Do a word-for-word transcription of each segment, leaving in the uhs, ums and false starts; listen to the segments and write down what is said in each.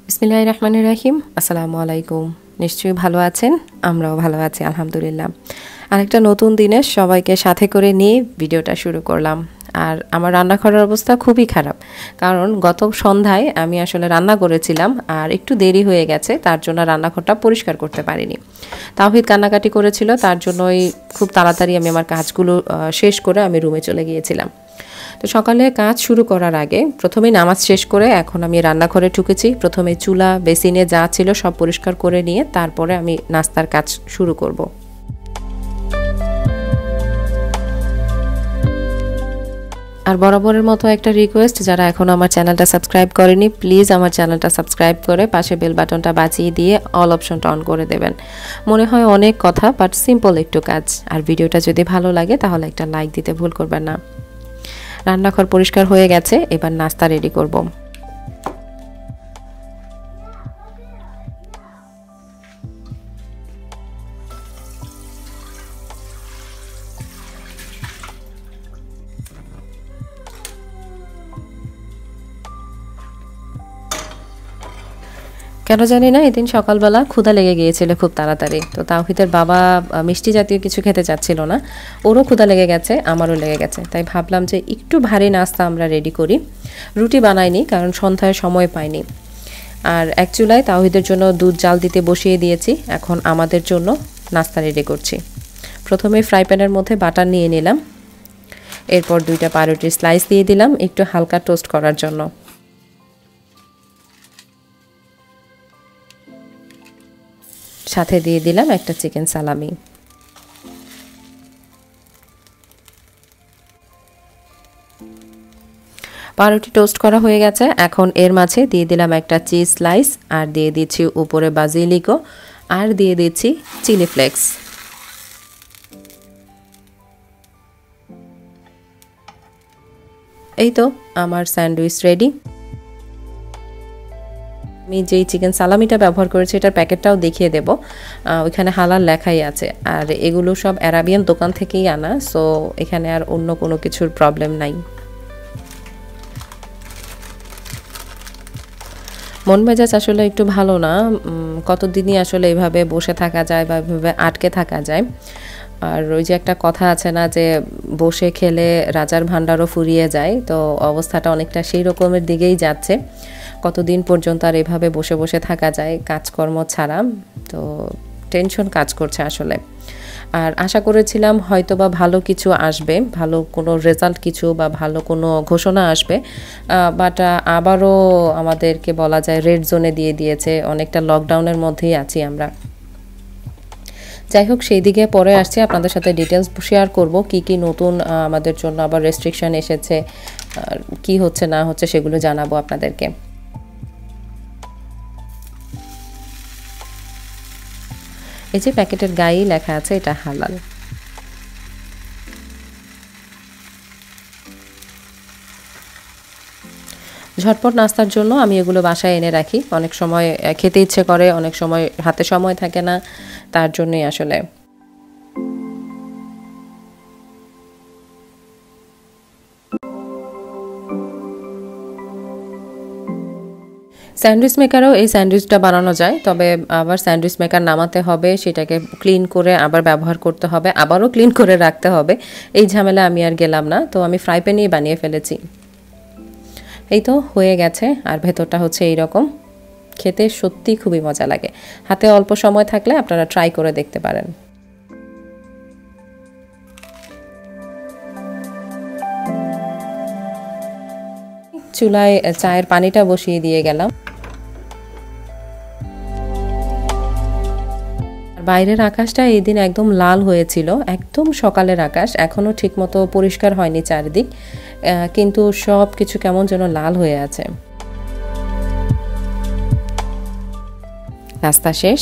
বিসমিল্লাহির রহমানির রহিম। আসসালামু আলাইকুম। নিশ্চয়ই ভালো আছেন, আমরাও ভালো আছি আলহামদুলিল্লাহ। আরেকটা নতুন দিনে সবাইকে সাথে করে নিয়ে ভিডিওটা শুরু করলাম। আর আমার রান্নাঘরের অবস্থা খুবই খারাপ, কারণ গত সন্ধ্যায় আমি আসলে রান্না করেছিলাম আর একটু দেরি হয়ে গেছে, তার জন্য রান্নাঘরটা পরিষ্কার করতে পারিনি। তাওহিদ কান্নাকাটি করেছিল, তার জন্যই খুব তাড়াতাড়ি আমি আমার কাজগুলো শেষ করে আমি রুমে চলে গিয়েছিলাম। তো সকালে কাজ শুরু করার আগে প্রথমেই নামাজ শেষ করে এখন আমি রান্নাঘরে ঢুকেছি। প্রথমে চুলা বেসিনে যা ছিল সব পরিষ্কার করে নিয়ে তারপরে আমি নাস্তার কাজ শুরু করব। আর বরাবরের মতো একটা রিকোয়েস্ট, যারা এখন আমার চ্যানেলটা সাবস্ক্রাইব করেনি প্লিজ আমার চ্যানেলটা সাবস্ক্রাইব করে পাশে বেল বাটনটা বাজিয়ে দিয়ে অল অপশনটা অন করে দেবেন। মনে হয় অনেক কথা, বাট সিম্পল একটু কাজ। আর ভিডিওটা যদি ভালো লাগে তাহলে একটা লাইক দিতে ভুল করবেন না। রান্নাঘর পরিষ্কার হয়ে গেছে, এবার নাস্তা রেডি করব। কেন জানি না এদিন সকালবেলা ক্ষুধা লেগে গিয়েছিল খুব তাড়াতাড়ি। তো তাওহিদের বাবা মিষ্টি জাতীয় কিছু খেতে চাচ্ছিল না, ওরও ক্ষুধা লেগে গেছে, আমারও লেগে গেছে। তাই ভাবলাম যে একটু ভারী নাস্তা আমরা রেডি করি। রুটি বানাইনি কারণ সন্ধ্যায় সময় পাইনি। আর এক চুলায় তাওহিদের জন্য দুধ জাল দিতে বসিয়ে দিয়েছি, এখন আমাদের জন্য নাস্তা রেডি করছি। প্রথমে ফ্রাই প্যানের মধ্যে বাটার নিয়ে নিলাম, এরপর দুইটা পাউরুটির স্লাইস দিয়ে দিলাম একটু হালকা টোস্ট করার জন্য। সাথে দিয়ে দিলাম একটা চিকেন সালামি। পাউরুটি টোস্ট করা হয়ে গেছে, এখন এর মাঝে দিয়ে দিলাম একটা চিজ স্লাইস, আর দিয়ে দিচ্ছি উপরে বাজিলিকো, আর দিয়ে দিচ্ছি চিলি ফ্লেক্স। এই তো আমার স্যান্ডউইচ রেডি। আমি যেই চিকেন সালামিটা ব্যবহার করেছি এটার প্যাকেটটাও দেখিয়ে দেব, ওইখানে হালাল লেখাই আছে। আর এগুলো সব অ্যারাবিয়ান দোকান থেকেই আনা, সো এখানে আর অন্য কোনো কিছুর প্রবলেম নাই। মন মেজাজ আসলে একটু ভালো না, কতদিনই আসলে এইভাবে বসে থাকা যায় বা এইভাবে আটকে থাকা যায়। আর ওই যে একটা কথা আছে না যে বসে খেলে রাজার ভাণ্ডারও ফুরিয়ে যায়, তো অবস্থাটা অনেকটা সেই রকমের দিকেই যাচ্ছে। কতদিন পর্যন্ত আর এভাবে বসে বসে থাকা যায় কাজকর্ম ছাড়া, তো টেনশন কাজ করছে আসলে। আর আশা করেছিলাম হয়তো বা ভালো কিছু আসবে, ভালো কোনো রেজাল্ট কিছু বা ভালো কোনো ঘোষণা আসবে, বাট আবারও আমাদেরকে বলা যায় রেড জোনে দিয়ে দিয়েছে, অনেকটা লকডাউনের মধ্যেই আছি আমরা। যাই হোক, সেই দিকে পরে আসছে, আপনাদের সাথে ডিটেলস শেয়ার করব কি কি নতুন আমাদের জন্য আবার রেস্ট্রিকশন এসেছে, কি হচ্ছে না হচ্ছে সেগুলো জানাবো আপনাদেরকে। এই যে প্যাকেটের গায়েই লেখা আছে এটা হালাল। ঝটপট নাস্তার জন্য আমি এগুলো বাসায় এনে রাখি, অনেক সময় খেতে ইচ্ছে করে, অনেক সময় হাতে সময় থাকে না, তার জন্যই আসলে। স্যান্ডউইচ মেকারও এই স্যান্ডউইচটা বানানো যায়, তবে আবার স্যান্ডউইচ মেকার নামাতে হবে, সেটাকে ক্লিন করে আবার ব্যবহার করতে হবে, আবারও ক্লিন করে রাখতে হবে। এই ঝামেলা আমি আর গেলাম না, তো আমি ফ্রাই প্যানেই বানিয়ে ফেলেছি। এই তো হয়ে গেছে, আর ভেতরটা হচ্ছে এইরকম, খেতে সত্যি খুবই মজা লাগে। হাতে অল্প সময় থাকলে আপনারা ট্রাই করে দেখতে পারেন। চুলায় চায়ের পানিটা বসিয়ে দিয়ে গেলাম। বাইরের আকাশটা এই দিন একদম লাল হয়েছিল, একদম সকালের আকাশ, এখনও ঠিকমতো পরিষ্কার হয়নি চারিদিক, কিন্তু সব কিছু কেমন যেন লাল হয়ে আছে। নাস্তা শেষ,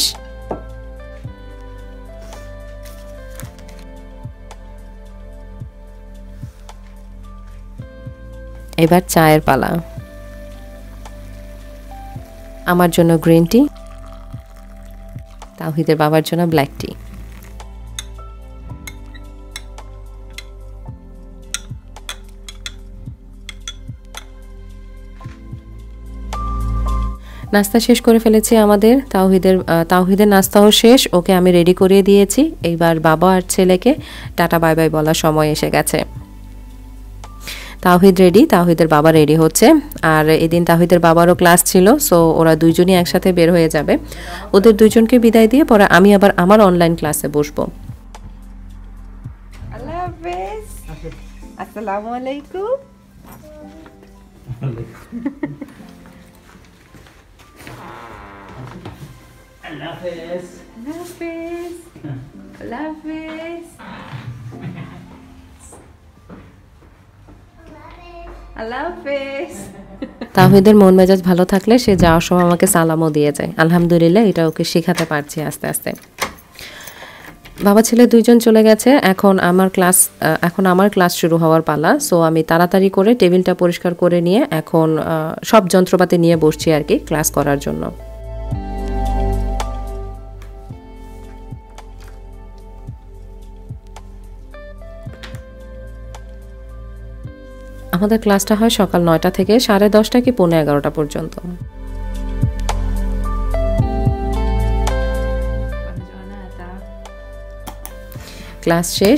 এবার চায়ের পালা। আমার জন্য গ্রিন টি, তাওহিদের বাবার জন্য ব্ল্যাক টি। নাস্তা শেষ করে ফেলেছি আমাদের তাওহিদের তাওহিদের নাস্তাও শেষ ওকে আমি রেডি করিয়ে দিয়েছি এইবার বাবা আর ছেলেকে টাটা বাই বাই বলার সময় এসে গেছে তাওহিদ রেডি তাওহিদের বাবা রেডি হচ্ছে আর এদিন তাওহিদের বাবারও ক্লাস ছিল সো ওরা দুইজনই একসাথে বের হয়ে যাবে ওদের দুইজনকে বিদায় দিয়ে পরে আমি আবার আমার অনলাইন ক্লাসে বসবো আল্লাহ হাফেজ আসসালামু আলাইকুম Allah Hafiz. Allah Hafiz. Allah Hafiz. Allah Hafiz. তাওহিদের মন মেজাজ ভালো থাকলে সে যাওয়ার সময় আমাকে সালামও দিয়ে যায় আলহামদুলিল্লাহ এটা ওকে শেখাতে পারছি আস্তে আস্তে বাবা ছেলে দুইজন চলে গেছে এখন আমার ক্লাস এখন আমার ক্লাস শুরু হওয়ার পালা সো আমি তাড়াতাড়ি করে টেবিলটা পরিষ্কার করে নিয়ে এখন সব যন্ত্রপাতি নিয়ে বসছি আর কি ক্লাস করার জন্য আমাদের ক্লাসটা হয় সকাল নয়টা থেকে সাড়ে দশটা কি পৌনে এগারোটা পর্যন্ত ক্লাস শেষ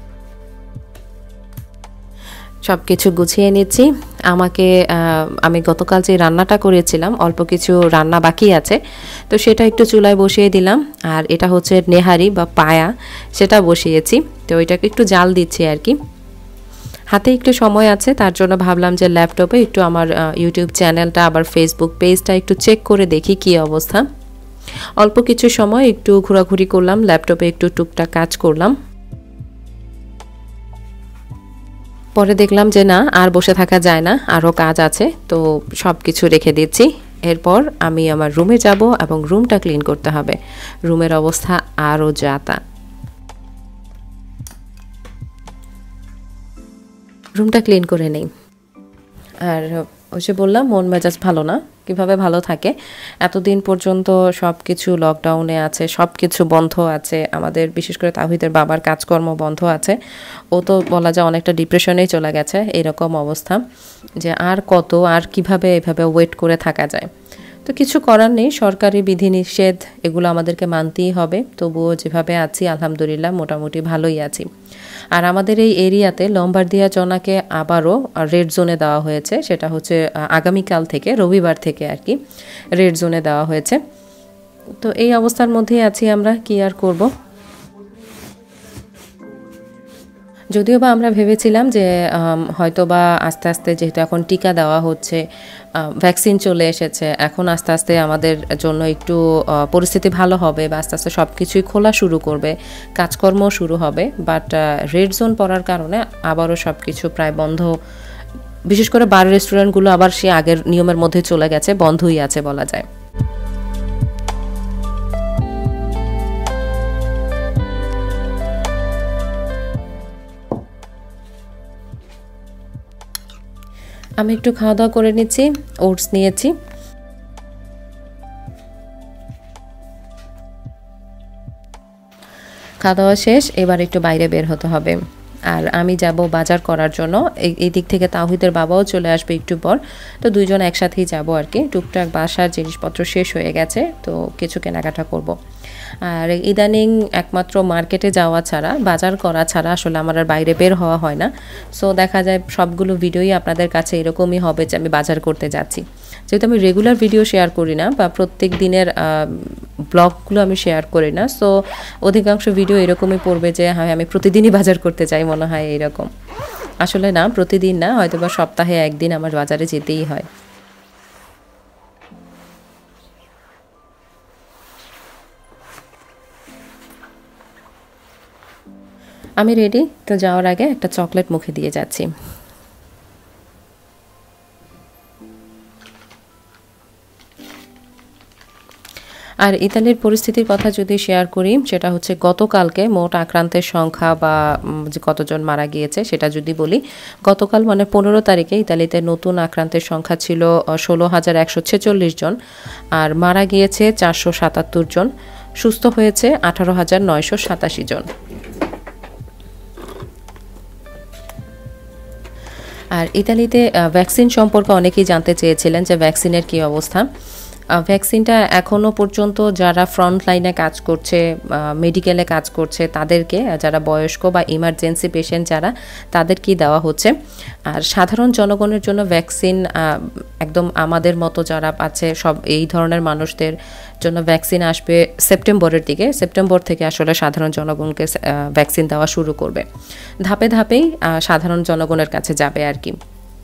সব কিছু গুছিয়ে নিচ্ছি আমাকে আমি গতকাল যে রান্নাটা করেছিলাম অল্প কিছু রান্না বাকি আছে তো সেটা একটু চুলায় বসিয়ে দিলাম আর এটা হচ্ছে নেহারি বা পায়া সেটা বসিয়েছি তো এটাকে একটু জাল দিচ্ছি আর কি হাতে একটু সময় আছে তার জন্য ভাবলাম যে ল্যাপটপে একটু আমার ইউটিউব চ্যানেলটা আবার ফেসবুক পেজটা একটু চেক করে দেখি কি অবস্থা অল্প কিছু সময় একটু ঘোরাঘুরি করলাম ল্যাপটপে একটু টুকটাক কাজ করলাম পরে দেখলাম যে না আর বসে থাকা যায় না আরও কাজ আছে তো সব কিছু রেখে দিচ্ছি এরপর আমি আমার রুমে যাব এবং রুমটা ক্লিন করতে হবে রুমের অবস্থা আরও যাতা রুমটা ক্লিন করে নেই আর ওই যে বললাম মন মেজাজ ভালো না কিভাবে ভালো থাকে এতদিন পর্যন্ত সব কিছু লকডাউনে আছে সব কিছু বন্ধ আছে আমাদের বিশেষ করে তাওহিদের বাবার কাজকর্ম বন্ধ আছে ও তো বলা যায় অনেকটা ডিপ্রেশনেই চলে গেছে এরকম অবস্থা যে আর কত আর কিভাবে এভাবে ওয়েট করে থাকা যায় তো কিছু করার নেই সরকারি বিধিনিষেধ এগুলো আমাদেরকে মানতেই হবে তবুও যেভাবে আছি আলহামদুলিল্লাহ মোটামুটি ভালোই আছি আর আমাদের এই এরিয়াতে লম্বারদিয়া জোনাকে আবারও রেড জোনে দেওয়া হয়েছে সেটা হচ্ছে আগামীকাল থেকে রবিবার থেকে আর কি রেড জোনে দেওয়া হয়েছে তো এই অবস্থার মধ্যেই আছি আমরা কি আর করব যদিও বা আমরা ভেবেছিলাম যে হয়তো বা আস্তে আস্তে যেহেতু এখন টিকা দেওয়া হচ্ছে ভ্যাকসিন চলে এসেছে এখন আস্তে আস্তে আমাদের জন্য একটু পরিস্থিতি ভালো হবে বা আস্তে আস্তে সব কিছুই খোলা শুরু করবে কাজকর্ম শুরু হবে বাট রেড জোন পড়ার কারণে আবারও সব কিছু প্রায় বন্ধ বিশেষ করে বার রেস্টুরেন্টগুলো আবার সে আগের নিয়মের মধ্যে চলে গেছে বন্ধই আছে বলা যায় আমি একটু খাওয়া দাওয়া করে নিচ্ছি ওটস নিয়েছি খাওয়া দাওয়া শেষ এবার একটু বাইরে বের হতে হবে আর আমি যাব বাজার করার জন্য এই দিক থেকে তাওহিদের বাবাও চলে আসবে একটু পর তো দুইজন একসাথেই যাব আর কি টুকটাক বাসার জিনিসপত্র শেষ হয়ে গেছে তো কিছু কেনাকাটা করব আর ইদানিং একমাত্র মার্কেটে যাওয়া ছাড়া বাজার করা ছাড়া আসলে আমার আর বাইরে বের হওয়া হয় না সো দেখা যায় সবগুলো ভিডিওই আপনাদের কাছে এরকমই হবে যে আমি বাজার করতে যাচ্ছি যেহেতু আমি রেগুলার ভিডিও শেয়ার করি না বা প্রত্যেক দিনের ব্লগগুলো আমি শেয়ার করি না সো অধিকাংশ ভিডিও এরকমই পড়বে যে হ্যাঁ আমি প্রতিদিনই বাজার করতে চাই মনে হয় এইরকম আসলে না প্রতিদিন না হয়তো বা সপ্তাহে একদিন আমার বাজারে যেতেই হয় আমি রেডি তো যাওয়ার আগে একটা চকলেট মুখে দিয়ে যাচ্ছি আর ইতালির পরিস্থিতির কথা যদি শেয়ার করি সেটা হচ্ছে গতকালকে মোট আক্রান্তের সংখ্যা বা যে কতজন মারা গিয়েছে সেটা যদি বলি গতকাল মানে পনেরো তারিখে ইতালিতে নতুন আক্রান্তের সংখ্যা ছিল ষোলো হাজার একশো ছেচল্লিশ জন আর মারা গিয়েছে চারশো সাতাত্তর জন সুস্থ হয়েছে আঠারো হাজার নয়শো সাতাশি জন আর ইতালিতে ভ্যাকসিন সম্পর্কে অনেকেই জানতে চেয়েছিলেন যে ভ্যাকসিনের কী অবস্থা ভ্যাকসিনটা এখনও পর্যন্ত যারা ফ্রন্ট লাইনে কাজ করছে, মেডিকেলে কাজ করছে তাদেরকে, যারা বয়স্ক বা ইমার্জেন্সি পেশেন্ট যারা, তাদেরকেই দেওয়া হচ্ছে। আর সাধারণ জনগণের জন্য ভ্যাকসিন একদম আমাদের মতো যারা আছে সব এই ধরনের মানুষদের জন্য ভ্যাকসিন আসবে সেপ্টেম্বরের দিকে। সেপ্টেম্বর থেকে আসলে সাধারণ জনগণকে ভ্যাকসিন দেওয়া শুরু করবে। ধাপে ধাপেই সাধারণ জনগণের কাছে যাবে আর কি।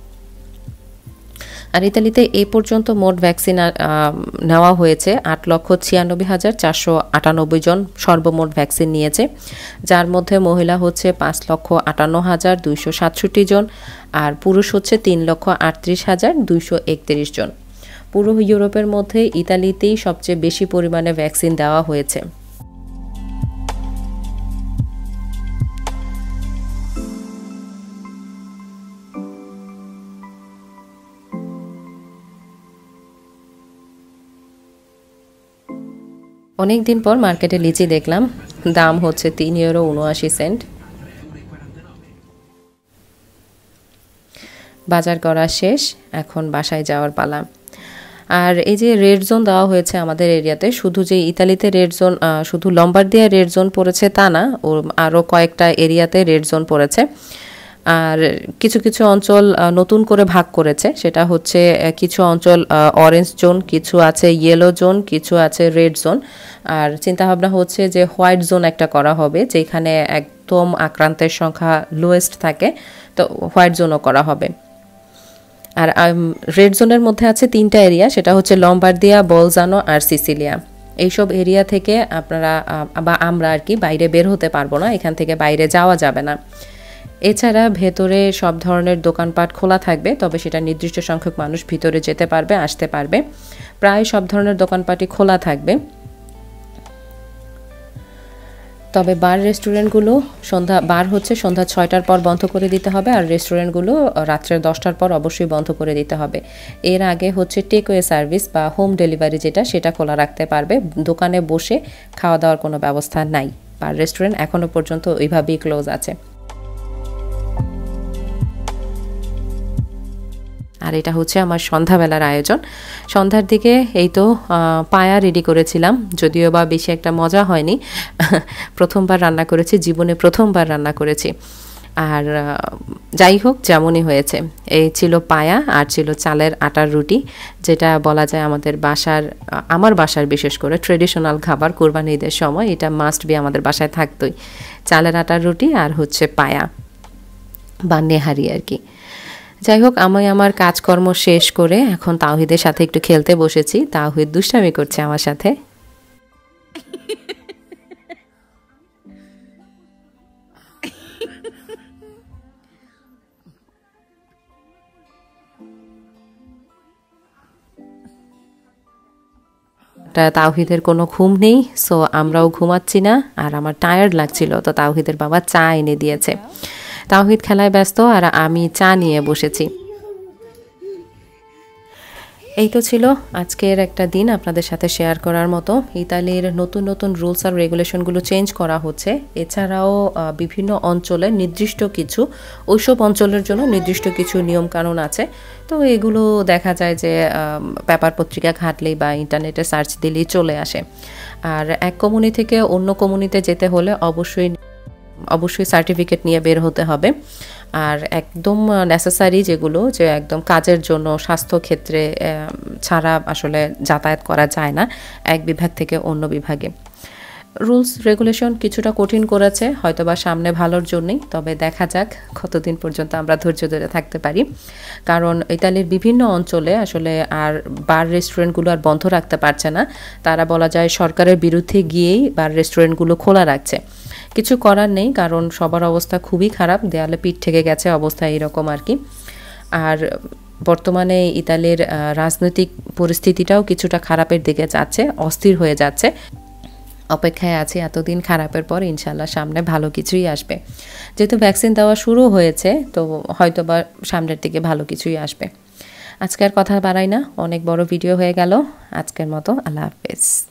আর ইতালিতে এই পর্যন্ত মোট ভ্যাকসিন নেওয়া হয়েছে আট লক্ষ ছিয়ানব্বই হাজার চারশো আটানব্বই জন সর্বমোট ভ্যাকসিন নিয়েছে, যার মধ্যে মহিলা হচ্ছে পাঁচ লক্ষ আটান্ন হাজার দুইশো সাতষট্টি জন আর পুরুষ হচ্ছে তিন লক্ষ আটত্রিশ হাজার দুইশো একত্রিশ জন। পুরো ইউরোপের মধ্যে ইতালিতেই সবচেয়ে বেশি পরিমাণে ভ্যাকসিন দেওয়া হয়েছে। অনেক দিন পর মার্কেটে লিচি দেখলাম, দাম হচ্ছে তিন ইউরো উনআশি সেন্ট। বাজার করা শেষ, এখন বাসায় যাওয়ার পালা। আর এই যে রেড জোন দেওয়া হয়েছে আমাদের এরিয়াতে, শুধু যে ইতালিতে রেড জোন, শুধু লম্বার্দিয়া রেড জোন পড়েছে তা না, ও আরও কয়েকটা এরিয়াতে রেড জোন পড়েছে। আর কিছু কিছু অঞ্চল নতুন করে ভাগ করেছে, সেটা হচ্ছে কিছু অঞ্চল অরেঞ্জ জোন, কিছু আছে ইয়েলো জোন, কিছু আছে রেড জোন। আর চিন্তাভাবনা হচ্ছে যে হোয়াইট জোন একটা করা হবে, যেখানে একদম আক্রান্তের সংখ্যা লোয়েস্ট থাকে, তো হোয়াইট জোনও করা হবে। আর রেড জোনের মধ্যে আছে তিনটা এরিয়া, সেটা হচ্ছে লম্বার্দিয়া, বলজানো আর সিসিলিয়া। এইসব এরিয়া থেকে আপনারা বা আমরা আর কি বাইরে বের হতে পারবো না, এখান থেকে বাইরে যাওয়া যাবে না। এছাড়া ভেতরে সব ধরনের দোকানপাট খোলা থাকবে, তবে সেটা নির্দিষ্ট সংখ্যক মানুষ ভিতরে যেতে পারবে, আসতে পারবে। প্রায় সব ধরনের দোকানপাটই খোলা থাকবে। তবে বার রেস্টুরেন্টগুলো সন্ধ্যা বার হচ্ছে সন্ধ্যা ছয়টার পর বন্ধ করে দিতে হবে, আর রেস্টুরেন্টগুলো রাত্রের দশটার পর অবশ্যই বন্ধ করে দিতে হবে। এর আগে হচ্ছে টেকওয়ে সার্ভিস বা হোম ডেলিভারি যেটা, সেটা খোলা রাখতে পারবে। দোকানে বসে খাওয়া দাওয়ার কোনো ব্যবস্থা নাই। বার রেস্টুরেন্ট এখনও পর্যন্ত ওইভাবেই ক্লোজ আছে। আর এটা হচ্ছে আমার সন্ধ্যাবেলার আয়োজন। সন্ধ্যার দিকে এই তো পায়া রেডি করেছিলাম, যদিও বা বেশি একটা মজা হয়নি। প্রথমবার রান্না করেছি, জীবনে প্রথমবার রান্না করেছি। আর যাই হোক, যেমনই হয়েছে। এই ছিল পায়া আর ছিল চালের আটার রুটি, যেটা বলা যায় আমাদের বাসার, আমার বাসার বিশেষ করে ট্রেডিশনাল খাবার। কোরবানি ঈদের সময় এটা মাস্ট বি আমাদের বাসায় থাকতোই, চালের আটার রুটি আর হচ্ছে পায়া বা নেহারি আর কি। যাই হোক, আমি আমার কাজকর্ম শেষ করে এখন তাওহিদের সাথে একটু খেলতে বসেছি। তাওহিদ দুষ্টামি করছে আমার সাথে। তাওহিদের কোনো ঘুম নেই, সো আমরাও ঘুমাচ্ছি না। আর আমার টায়ার্ড লাগছিল, তো তাওহিদের বাবা চা এনে দিয়েছে। তাওহিদ খেলায় ব্যস্ত আর আমি চা নিয়ে বসেছি। এই তো ছিল আজকের একটা দিন আপনাদের সাথে শেয়ার করার মতো। ইতালির নতুন নতুন রুলস আর রেগুলেশনগুলো চেঞ্জ করা হচ্ছে। এছাড়াও বিভিন্ন অঞ্চলে নির্দিষ্ট কিছু, ওইসব অঞ্চলের জন্য নির্দিষ্ট কিছু নিয়মকানুন আছে। তো এগুলো দেখা যায় যে পেপার পত্রিকা ঘাটলেই বা ইন্টারনেটে সার্চ দিলেই চলে আসে। আর এক কমিউনি থেকে অন্য কমিউনিতে যেতে হলে অবশ্যই অবশ্যই সার্টিফিকেট নিয়ে বের হতে হবে। আর একদম নেসেসারি যেগুলো, যে একদম কাজের জন্য, স্বাস্থ্য ক্ষেত্রে ছাড়া আসলে যাতায়াত করা যায় না এক বিভাগ থেকে অন্য বিভাগে। রুলস রেগুলেশন কিছুটা কঠিন করেছে, হয়তোবা সামনে ভালোর জন্যই। তবে দেখা যাক কতদিন পর্যন্ত আমরা ধৈর্য ধরে থাকতে পারি। কারণ ইতালির বিভিন্ন অঞ্চলে আসলে আর বার রেস্টুরেন্টগুলো আর বন্ধ রাখতে পারছে না। তারা বলা যায় সরকারের বিরুদ্ধে গিয়েই বার রেস্টুরেন্টগুলো খোলা রাখছে। কিছু করার নেই, কারণ সবার অবস্থা খুবই খারাপ, দেয়ালে পিঠ থেকে গেছে অবস্থা এরকম আর কি। আর বর্তমানে ইতালির রাজনৈতিক পরিস্থিতিটাও কিছুটা খারাপের দিকে যাচ্ছে, অস্থির হয়ে যাচ্ছে। অপেক্ষায় আছি এতদিন খারাপের পর ইনশাল্লাহ সামনে ভালো কিছুই আসবে। যেহেতু ভ্যাকসিন দেওয়া শুরু হয়েছে, তো হয়তো বা সামনের দিকে ভালো কিছুই আসবে। আজকের কথা বাড়াই না, অনেক বড় ভিডিও হয়ে গেল। আজকের মতো আল্লাহ হাফেজ।